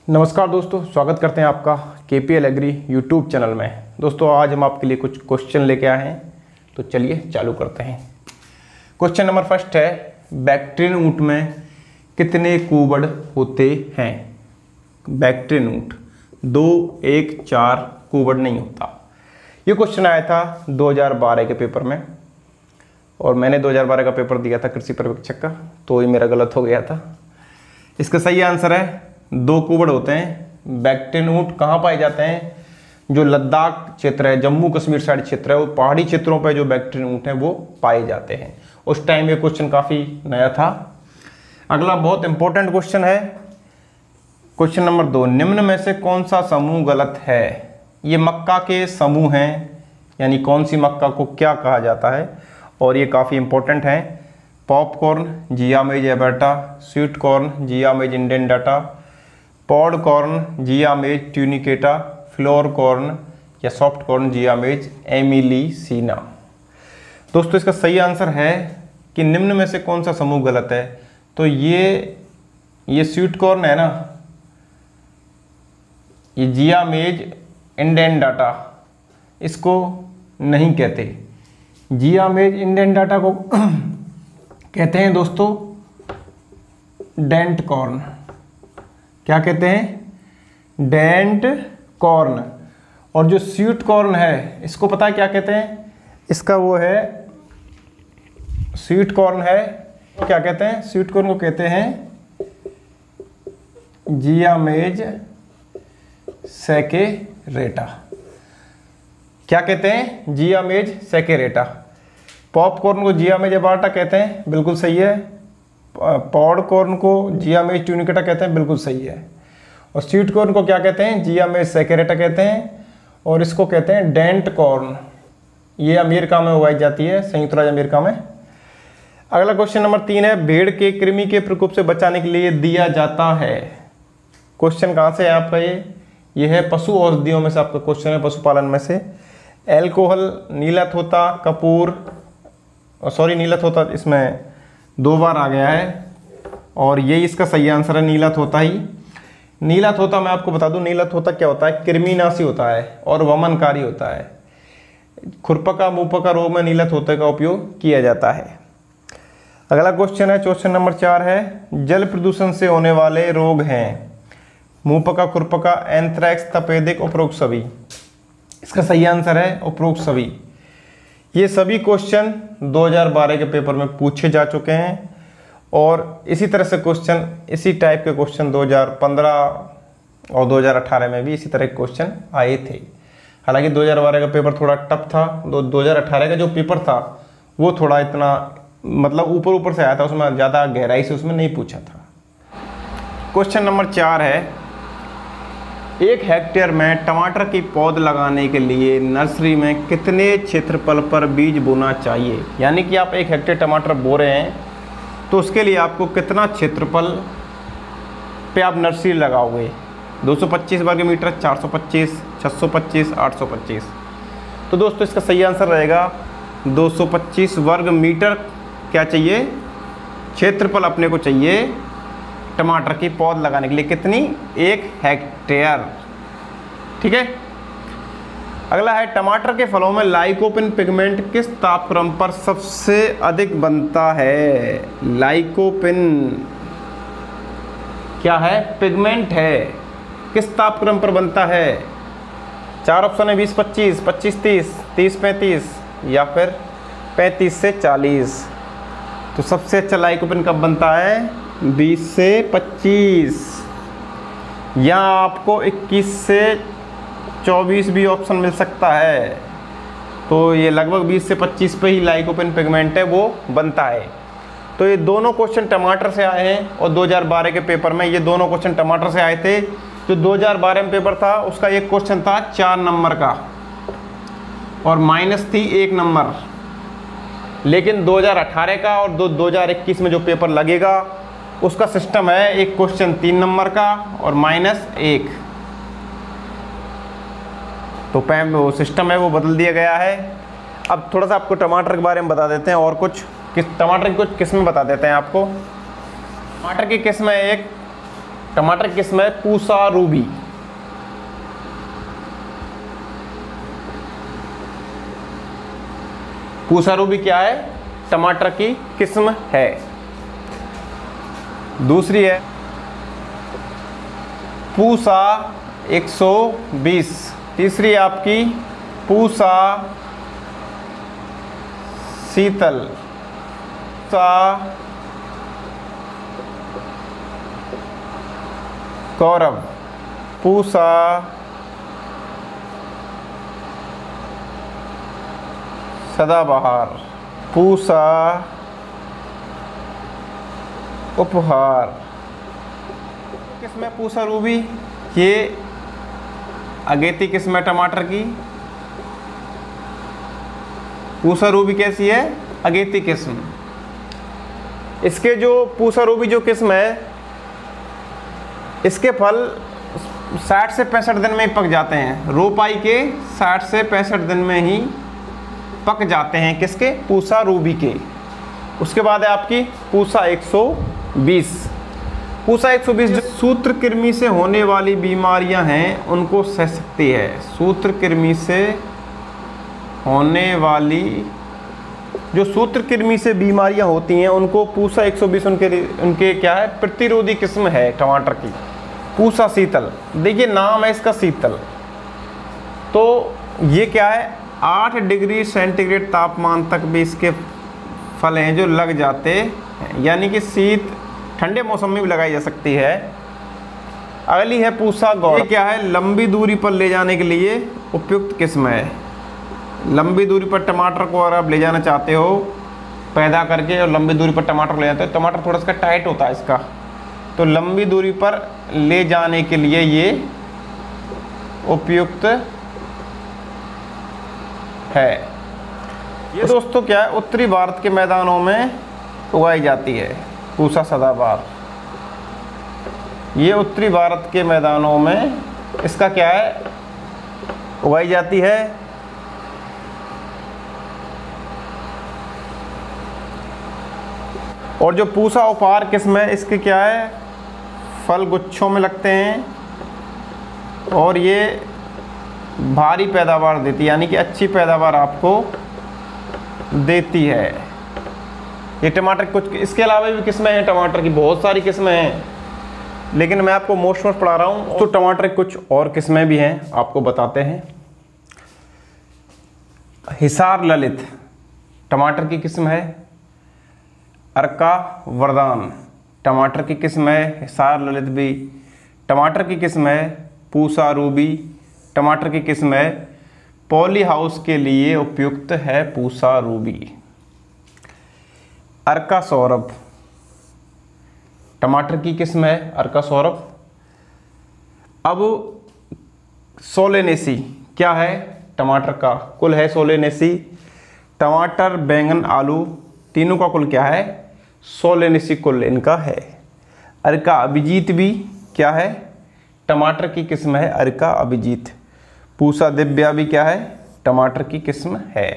नमस्कार दोस्तों, स्वागत करते हैं आपका KPL एग्री यूट्यूब चैनल में। दोस्तों आज हम आपके लिए कुछ क्वेश्चन लेके आए हैं, तो चलिए चालू करते हैं। क्वेश्चन नंबर फर्स्ट है, बैक्टीरियन ऊँट में कितने कूबड़ होते हैं? बैक्टीरियन ऊँट 2, 1, 4 कूबड़ नहीं होता। ये क्वेश्चन आया था 2012 के पेपर में और मैंने 2012 का पेपर दिया था कृषि पर्यवेक्षक का, तो ये मेरा गलत हो गया था। इसका सही आंसर है 2 कूबड़ होते हैं। बैक्टीरियन ऊँट कहाँ पाए जाते हैं? जो लद्दाख क्षेत्र है, जम्मू कश्मीर साइड क्षेत्र है, वो पहाड़ी क्षेत्रों पर जो बैक्टीरियन ऊँट हैं वो पाए जाते हैं। उस टाइम ये क्वेश्चन काफ़ी नया था। अगला बहुत इंपॉर्टेंट क्वेश्चन है, क्वेश्चन नंबर 2, निम्न में से कौन सा समूह गलत है? ये मक्का के समूह हैं, यानी कौन सी मक्का को क्या कहा जाता है, और ये काफ़ी इंपॉर्टेंट है। पॉपकॉर्न, जिया मेज एबर्टा, स्वीट कॉर्न, जिया मेज इंडेंटाटा, pod corn, Zea mays tunicata, flour corn या soft corn, Zea mays amylacea. दोस्तों इसका सही आंसर है कि निम्न में से कौन सा समूह गलत है? तो ये स्वीट कॉर्न है ना, ये जिया मेज इंडेंटाटा, इसको नहीं कहते। जिया मेज इंडेंटाटा को कहते हैं दोस्तों डेंट कॉर्न। क्या कहते हैं? Dent corn. और जो स्वीट कॉर्न है इसको पता है क्या कहते हैं? इसका वो है स्वीट कॉर्न है, क्या कहते हैं? स्वीट कॉर्न को कहते हैं जिया मेज सैकेरेटा। क्या कहते हैं? जिया मेज सैकेरेटा। पॉपकॉर्न को जिया मेज एबर्टा कहते हैं, बिल्कुल सही है। पॉड कॉर्न को जिया मेज ट्यूनिकेटा कहते हैं, बिल्कुल सही है। और स्वीट कॉर्न को क्या कहते हैं? जिया मेज सैकेरेटा कहते हैं, और इसको कहते हैं डेंट कॉर्न। ये अमेरिका में उगाई जाती है, संयुक्त राज्य अमेरिका में। अगला क्वेश्चन नंबर 3 है, भेड़ के कृमि के प्रकोप से बचाने के लिए दिया जाता है। क्वेश्चन कहाँ से है आपका? ये है पशु औषधियों में से आपका क्वेश्चन है, पशुपालन में से। एल्कोहल, नीला थोता, कपूर, सॉरी नीला थोता इसमें 2 बार आ गया है, और ये इसका सही आंसर है नीला थोता ही। नीला थोता मैं आपको बता दूं, नीला थोता क्या होता है? कृमिनाशी होता है और वमनकारी होता है। खुरपका मुंहपका रोग में नीला थोते का उपयोग किया जाता है। अगला क्वेश्चन है, क्वेश्चन नंबर 4 है, जल प्रदूषण से होने वाले रोग हैं मुंहपका, खुरपका, एंथ्रैक्स, तपेदिक, उपरोक्त सभी। इसका सही आंसर है उपरोक्त सभी। ये सभी क्वेश्चन 2012 के पेपर में पूछे जा चुके हैं, और इसी तरह से क्वेश्चन, इसी टाइप के क्वेश्चन 2015 और 2018 में भी इसी तरह के क्वेश्चन आए थे। हालांकि 2012 का पेपर थोड़ा टफ था, 2018 का जो पेपर था वो थोड़ा इतना मतलब ऊपर ऊपर से आया था, उसमें ज़्यादा गहराई से उसमें नहीं पूछा था। क्वेश्चन नंबर 4 है, 1 हेक्टेयर में टमाटर की पौध लगाने के लिए नर्सरी में कितने क्षेत्रफल पर बीज बोना चाहिए? यानी कि आप 1 हेक्टेयर टमाटर बो रहे हैं, तो उसके लिए आपको कितना क्षेत्रफल पे आप नर्सरी लगाओगे? 225 वर्ग मीटर, 425, 625, 825। तो दोस्तों इसका सही आंसर रहेगा 225 वर्ग मीटर। क्या चाहिए? क्षेत्रफल अपने को चाहिए टमाटर की पौध लगाने के लिए। कितनी? 1 हेक्टेयर। ठीक है। अगला है, टमाटर के फलों में लाइकोपिन पिगमेंट किस तापक्रम पर सबसे अधिक बनता है? लाइकोपिन क्या है? पिगमेंट है। किस तापक्रम पर बनता है? 4 ऑप्शन है, 20-25, 25-30, 30-35 या फिर 35 से 40। तो सबसे अच्छा लाइकोपिन कब बनता है? 20 से 25, या आपको 21 से 24 भी ऑप्शन मिल सकता है। तो ये लगभग 20 से 25 पे ही लाइकोपिन पिगमेंट है वो बनता है। तो ये दोनों क्वेश्चन टमाटर से आए हैं, और 2012 के पेपर में ये दोनों क्वेश्चन टमाटर से आए थे। जो 2012 में पेपर था उसका एक क्वेश्चन था 4 नंबर का, और माइनस थी 1 नंबर। लेकिन 2018 का और 2021 में जो पेपर लगेगा उसका सिस्टम है, एक क्वेश्चन 3 नंबर का और -1। तो वो सिस्टम है वो बदल दिया गया है। अब थोड़ा सा आपको टमाटर के बारे में बता देते हैं, और कुछ टमाटर की कुछ किस्में बता देते हैं आपको। टमाटर की किस्म है एक टमाटर की किस्म है पूसा रूबी। पूसा रूबी क्या है? टमाटर की किस्म है। दूसरी है पूसा 120। तीसरी है आपकी पूसा शीतल, पूसा कौरव, पूसा सदाबहार, पूसा उपहार। किस्म है पूसा रूबी, ये अगेती किस्म है टमाटर की। पूसा रूबी कैसी है? अगेती किस्म। इसके जो पूसा रूबी जो किस्म है, इसके फल 60 से 65 दिन में ही पक जाते हैं। रोपाई के 60 से 65 दिन में ही पक जाते हैं। किसके? पूसा रूबी के। उसके बाद है आपकी पूसा 120। पूसा 120 जो सूत्रकृमि से होने वाली बीमारियां हैं उनको सह सकती है। सूत्रकृमि से होने वाली जो सूत्रकृमि से बीमारियां होती हैं उनको पूसा 120 उनके क्या है? प्रतिरोधी किस्म है टमाटर की। पूसा शीतल, देखिए नाम है इसका शीतल। तो ये क्या है? 8 डिग्री सेंटीग्रेड तापमान तक भी इसके फल हैं जो लग जाते हैं, यानी कि शीत ठंडे मौसम में भी लगाई जा सकती है। अगली है पूसा गौड़। ये क्या है? लंबी दूरी पर ले जाने के लिए उपयुक्त किस्म है। लंबी दूरी पर टमाटर को अगर आप ले जाना चाहते हो पैदा करके, और लंबी दूरी पर टमाटर ले जाते हो, टमाटर थोड़ा सा टाइट होता है इसका, तो लंबी दूरी पर ले जाने के लिए ये उपयुक्त है। ये दोस्तों क्या है? उत्तरी भारत के मैदानों में उगाई जाती है पूसा सदाबहार। ये उत्तरी भारत के मैदानों में इसका क्या है? उगाई जाती है। और जो पूसा उपहार किस्म है, इसके क्या है? फल गुच्छों में लगते हैं और ये भारी पैदावार देती है, यानी कि अच्छी पैदावार आपको देती है। ये टमाटर कुछ, इसके अलावा भी किस्में हैं टमाटर की, बहुत सारी किस्में हैं, लेकिन मैं आपको मोस्ट पढ़ा रहा हूँ। तो टमाटर की कुछ और किस्में भी हैं, आपको बताते हैं। हिसार ललित टमाटर की किस्म है। अर्का वरदान टमाटर की किस्म है। हिसार ललित भी टमाटर की किस्म है। पूसा रूबी टमाटर की किस्म है। पॉली हाउस के लिए उपयुक्त है पूसा रूबी। अर्का सौरभ टमाटर की किस्म है। अर्का सौरभ। अब सोलेनेसी क्या है? टमाटर का कुल है सोलेनेसी। टमाटर, बैंगन, आलू तीनों का कुल क्या है? सोलेनेसी कुल इनका है। अर्का अभिजीत भी क्या है? टमाटर की किस्म है अर्का अभिजीत। पूसा दिव्या भी क्या है? टमाटर की किस्म है।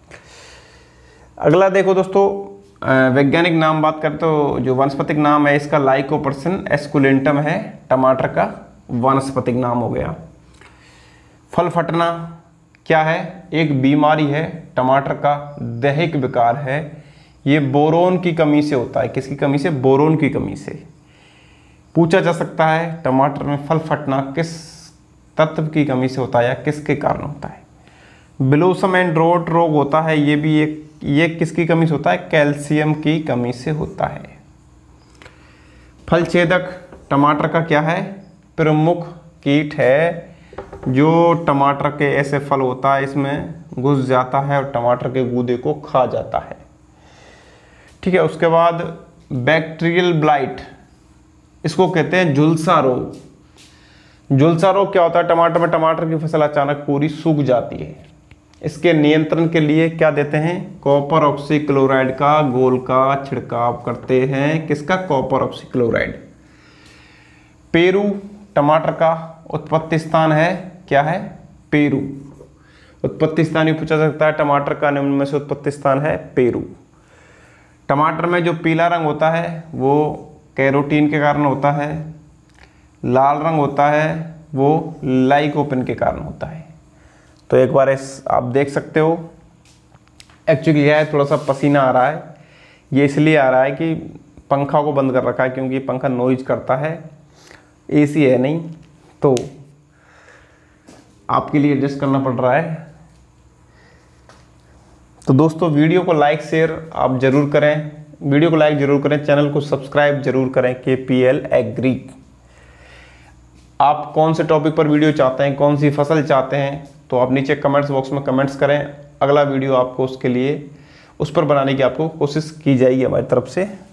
अगला देखो दोस्तों, वैज्ञानिक नाम बात करते तो जो वानस्पतिक नाम है इसका लाइकोपर्सिन एस्कुलेंटम है। टमाटर का वानस्पतिक नाम हो गया। फल फटना क्या है? एक बीमारी है टमाटर का, दैहिक विकार है। ये बोरोन की कमी से होता है। किसकी कमी से? बोरोन की कमी से। पूछा जा सकता है टमाटर में फल फटना किस तत्व की कमी से होता है या किसके कारण होता है? ब्लूसम एंड रोट रोग होता है, ये भी ये किसकी कमी से होता है? कैल्शियम की कमी से होता है। फल छेदक टमाटर का क्या है? प्रमुख कीट है जो टमाटर के ऐसे फल होता है इसमें घुस जाता है और टमाटर के गूदे को खा जाता है। ठीक है। उसके बाद बैक्टीरियल ब्लाइट, इसको कहते हैं झुलसा रोग। झुलसा रोग क्या होता है? टमाटर में टमाटर की फसल अचानक पूरी सूख जाती है। इसके नियंत्रण के लिए क्या देते हैं? कॉपर ऑक्सीक्लोराइड का घोल का छिड़काव करते हैं। किसका? Copper oxychloride. पेरू टमाटर का उत्पत्ति स्थान है। क्या है? पेरू। उत्पत्ति स्थान ही पूछा सकता है टमाटर का, निम्न में से उत्पत्ति स्थान है पेरू। टमाटर में जो पीला रंग होता है वो कैरोटीन के कारण होता है। लाल रंग होता है वो लाइकोपिन के कारण होता है। तो एक बार आप देख सकते हो। एक्चुअली क्या है, थोड़ा सा पसीना आ रहा है, ये इसलिए आ रहा है कि पंखा को बंद कर रखा है क्योंकि पंखा नॉइज करता है, एसी है नहीं, तो आपके लिए एडजस्ट करना पड़ रहा है। तो दोस्तों वीडियो को लाइक शेयर आप जरूर करें, वीडियो को लाइक जरूर करें, चैनल को सब्सक्राइब जरूर करें। KPL Agri. आप कौन से टॉपिक पर वीडियो चाहते हैं, कौन सी फसल चाहते हैं, तो आप नीचे कमेंट्स बॉक्स में कमेंट्स करें। अगला वीडियो आपको उसके लिए उस पर बनाने की आपको कोशिश की जाएगी हमारी तरफ से।